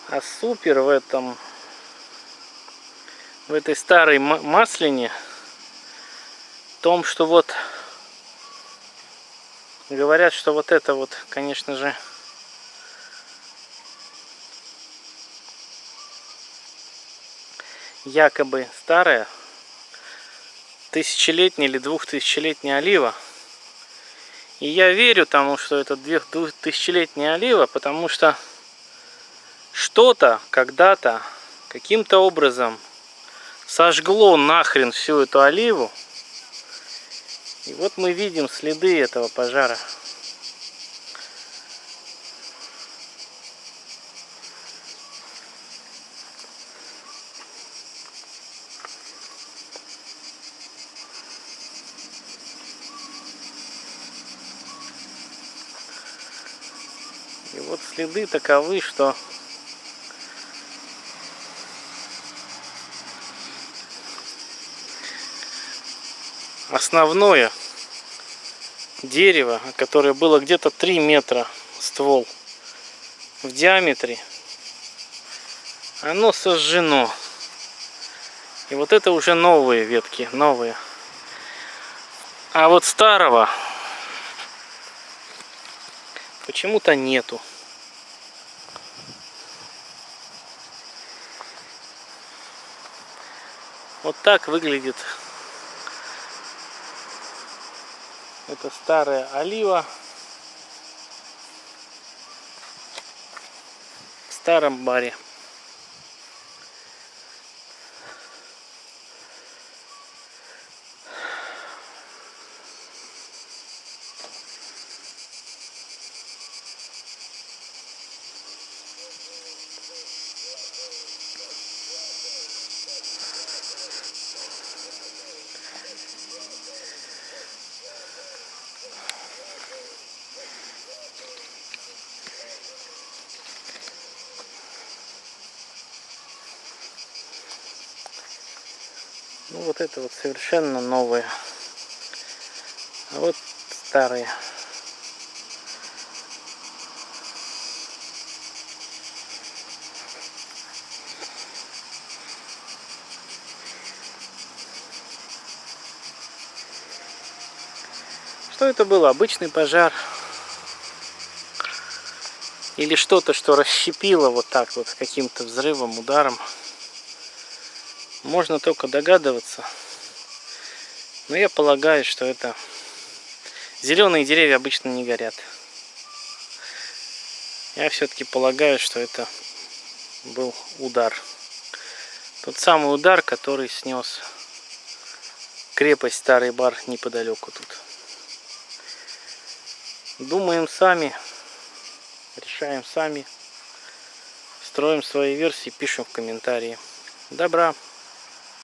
А супер в этой старой маслине в том, что вот говорят, что вот это вот, конечно же, якобы старая тысячелетняя или двухтысячелетняя олива. И я верю тому, что это двухтысячелетняя олива, потому что что-то когда-то каким-то образом сожгло нахрен всю эту оливу. И вот мы видим следы этого пожара. И вот следы таковы, что основное дерево, которое было где-то 3 метра ствол в диаметре, оно сожжено. И вот это уже новые ветки, новые. А вот старого почему-то нету. Вот так выглядит эта старая олива в старом баре. Ну вот это вот совершенно новые. А вот старые. Что это было? Обычный пожар? Или что-то, что расщепило вот так вот каким-то взрывом, ударом? Можно только догадываться. Но я полагаю, что это... Зеленые деревья обычно не горят. Я все-таки полагаю, что это был удар. Тот самый удар, который снес крепость Старый Бар неподалеку тут. Думаем сами, решаем сами, строим свои версии, пишем в комментарии. Добра!